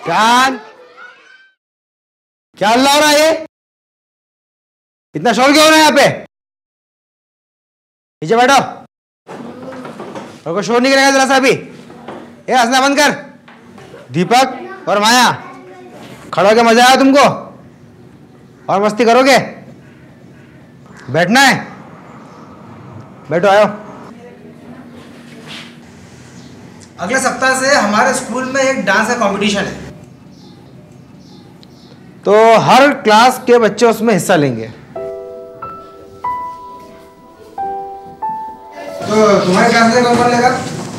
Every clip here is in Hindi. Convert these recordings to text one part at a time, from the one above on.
चांद, क्या हल्ला हो रहा है ये? इतना शोर क्यों हो रहा है यहाँ पे? नीचे बैठो। और शोर नहीं करेगा जरा सा अभी। ये हंसना बंद कर। दीपक और माया, खड़े होके मजा आया तुमको? और मस्ती करोगे? बैठना है? बैठो, आओ। अगले सप्ताह से हमारे स्कूल में एक डांस का कंपटीशन है, तो हर क्लास के बच्चे उसमें हिस्सा लेंगे। तो तुम्हारे क्लास में कौन लेगा?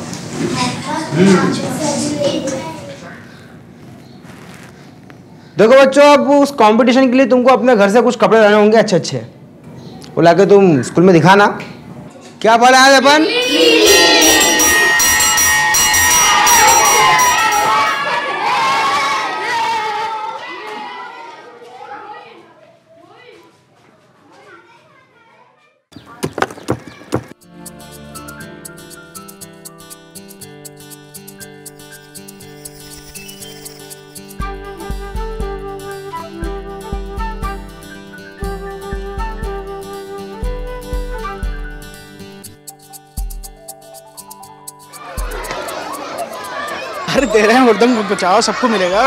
देखो बच्चों, अब उस कंपटीशन के लिए तुमको अपने घर से कुछ कपड़े लाने होंगे अच्छे अच्छे। वो लाके तुम स्कूल में दिखाना। क्या पढ़े आज अपन? अरे दे रहे हैं मुर्दंग, बचाओ, सबको मिलेगा।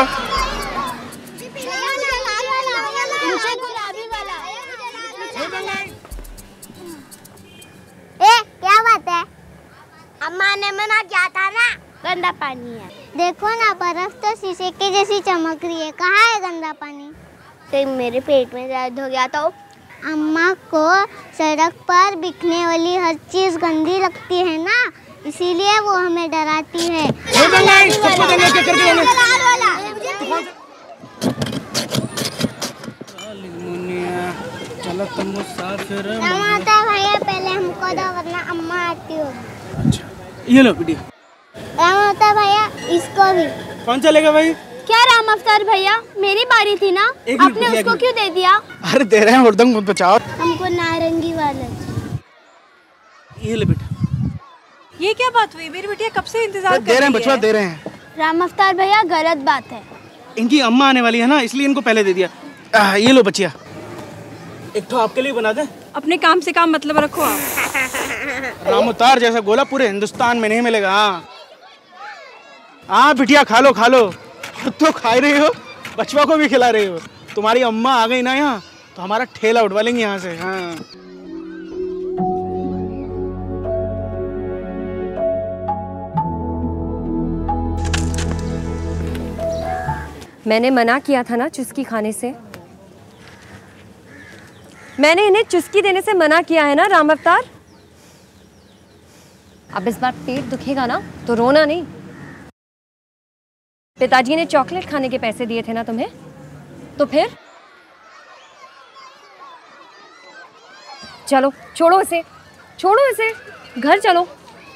क्या बात है? अम्मा ने मना किया था ना, गंदा पानी है। देखो ना, बर्फ तो शीशे के जैसी चमक रही है। कहाँ है गंदा पानी? तो मेरे पेट में दर्द हो गया तो अम्मा को सड़क पर बिकने वाली हर चीज गंदी लगती है ना, इसीलिए वो हमें डराती है। भैया पहले हमको दो, वरना अम्मा आती होगी। अच्छा, ये लो बेटी। भैया इसको भी। कौन चलेगा भाई? क्या राम अवतार भैया, मेरी बारी थी ना, आपने उसको क्यों दे दिया? अरे दे रहे हैं मुर्दंग, बचाओ। हमको नारंगी वाला। ये ले बेटा। ये क्या बात हुई? मेरी बेटिया कब से इंतजार कर रही है। दे रहे हैं बचवा, दे रहे हैं। राम अवतार भैया गलत बात है। इनकी अम्मा आने वाली है ना, इसलिए इनको पहले दे दिया। ये लो बचिया, एक तो आपके लिए बना दे। अपने काम से काम मतलब रखो आप। राम अवतार जैसा गोला पूरे हिंदुस्तान में नहीं मिलेगा। हाँ बिटिया, खा लो खा लो। तो खा ही रही हो, बचवा को भी खिला रही हो। तुम्हारी अम्मा आ गई ना यहाँ, तो हमारा ठेला उठवा लेंगे यहाँ से। हाँ, मैंने मना किया था ना चुस्की खाने से। मैंने इन्हें चुस्की देने से मना किया है ना राम अवतार। अब इस बार पेट दुखेगा ना तो रोना नहीं। पिताजी ने चॉकलेट खाने के पैसे दिए थे ना तुम्हें, तो फिर चलो छोड़ो इसे, छोड़ो इसे, घर चलो।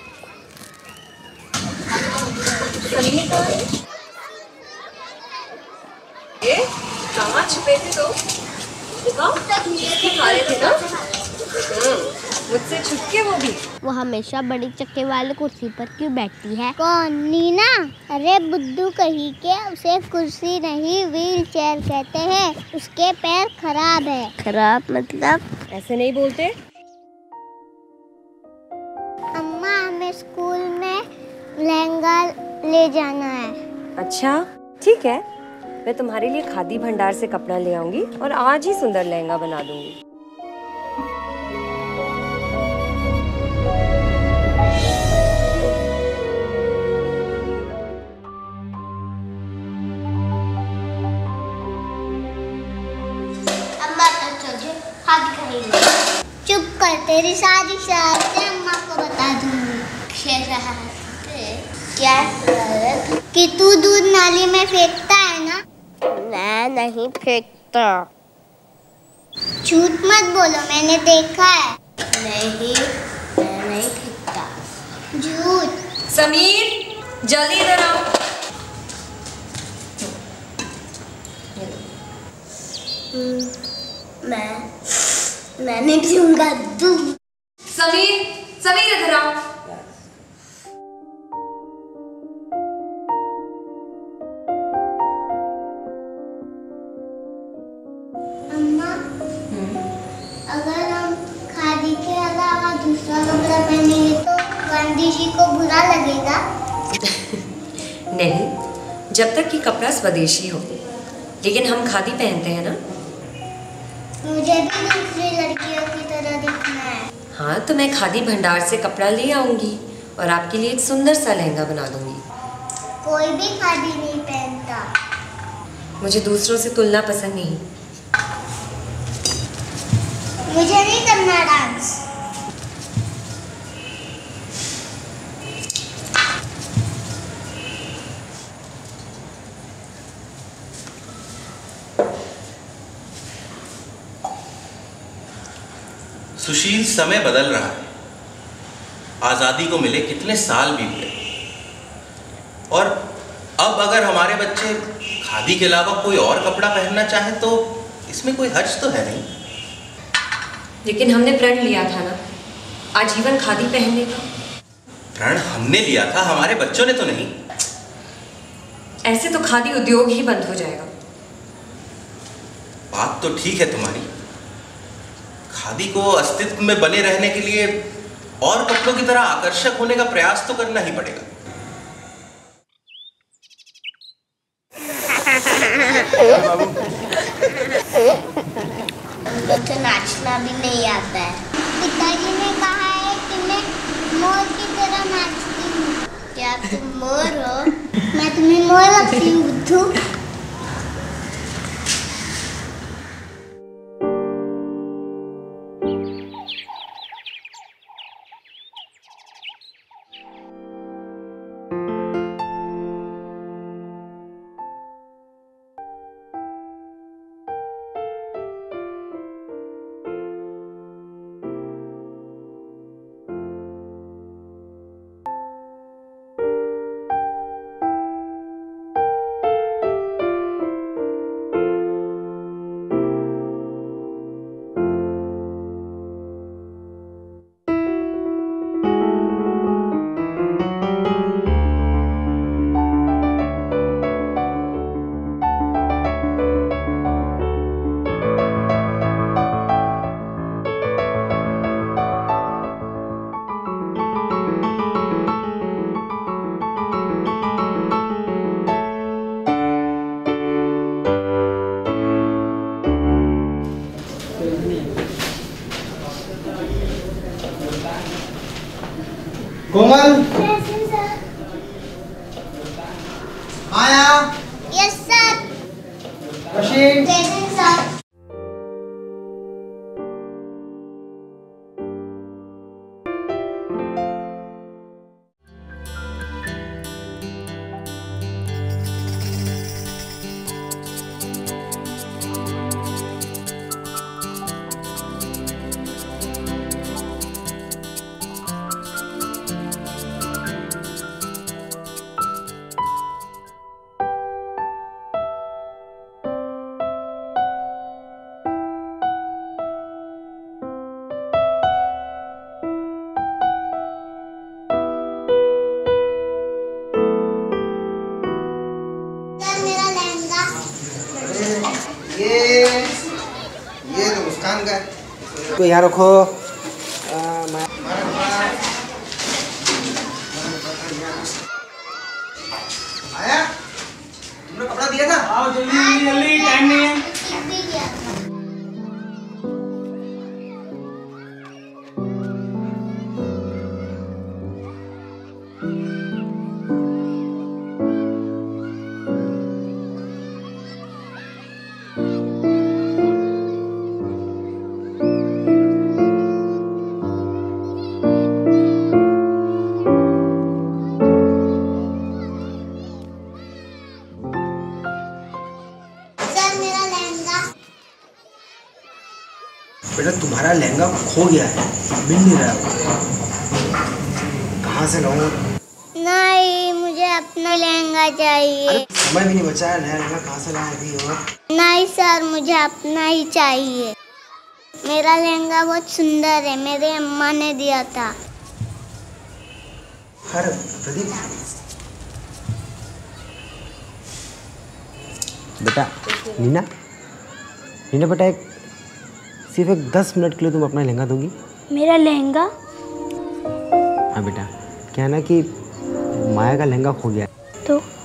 ये कहाँ छुपे थे तो? खा रहे थे ना? मुझसे छुपके वो हमेशा बड़ी चक्के वाली कुर्सी पर क्यों बैठती है? कौन? नीना? अरे बुद्धू कहीं के, उसे कुर्सी नहीं व्हील चेयर कहते हैं। उसके पैर खराब है। खराब मतलब? ऐसे नहीं बोलते। अम्मा, हमें स्कूल में लहंगा ले जाना है। अच्छा ठीक है, मैं तुम्हारे लिए खादी भंडार से कपड़ा ले आऊंगी और आज ही सुंदर लहंगा बना दूंगी। अम्मा तो तुझे खादी खरीदनी। चुप कर, तेरी सारी शरारतें अम्मा को बता दूंगी। क्या शरारत? कि तू दूध नाली में फेंकता है ना? मैं नहीं फेंकता। झूठ मत बोलो, मैंने देखा है। नहीं, मैं नहीं फेंकता। झूठ। समीर जल्दी इधर आओ। मैं नहीं पीऊंगा दूध। समीर, समीर इधर आओ। दूसरा कपड़ा पहनेंगे तो गांधी जी को बुरा लगेगा। नहीं, जब तक कि कपड़ा स्वदेशी हो। लेकिन हम खादी पहनते हैं ना। मुझे भी दूसरी लड़कियों की तरह दिखना है। हाँ, तो मैं खादी भंडार से कपड़ा ले आऊंगी और आपके लिए एक सुंदर सा लहंगा बना दूंगी। कोई भी खादी नहीं पहनता। मुझे दूसरों से तुलना पसंद नहीं। मुझे नहीं करना डांस। सुशील, समय बदल रहा है। आजादी को मिले कितने साल बीत गए, और अब अगर हमारे बच्चे खादी के अलावा कोई और कपड़ा पहनना चाहे तो इसमें कोई हर्ज तो है नहीं। लेकिन हमने प्रण लिया था ना, आजीवन खादी पहनने का। प्रण हमने लिया था, हमारे बच्चों ने तो नहीं। ऐसे तो खादी उद्योग ही बंद हो जाएगा। बात तो ठीक है तुम्हारी। खादी को अस्तित्व में बने रहने के लिए और कपड़ों की तरह आकर्षक होने का प्रयास तो करना ही पड़ेगा। तो नाचना भी नहीं आता है। पिताजी ने कहा है कि मैं मोर की तरह नाचती हूँ। क्या तुम मोर हो? मैं तुम्हें मोर लगती हूँ बुद्धू। Komal, Maya, yes sir. Rashid, sir. ये तो मुस्कान का है। तो यहाँ रखो। आया? तुमने कपड़ा दिया था? आओ जल्दी जल्दी, टाइम नहीं है। बेटा तुम्हारा लहंगा खो गया है, मिल नहीं रहा है। कहाँ से लाऊं? नहीं, मुझे अपना लहंगा चाहिए। अरे समय भी नहीं बचा है, नया लहंगा कहाँ से लाए अभी? और नहीं सर, मुझे अपना ही चाहिए। मेरा लहंगा बहुत सुंदर है, मेरी अम्मा ने दिया था। अरे प्रदीप, बेटा नीना, नीना बेटा, सिर्फ एक 10 मिनट के लिए तुम अपना लहंगा दोगी? मेरा लहंगा हाँ बेटा, क्या है ना कि माया का लहंगा खो गया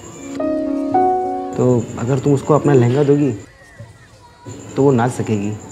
तो अगर तुम उसको अपना लहंगा दोगी तो वो नाच सकेगी।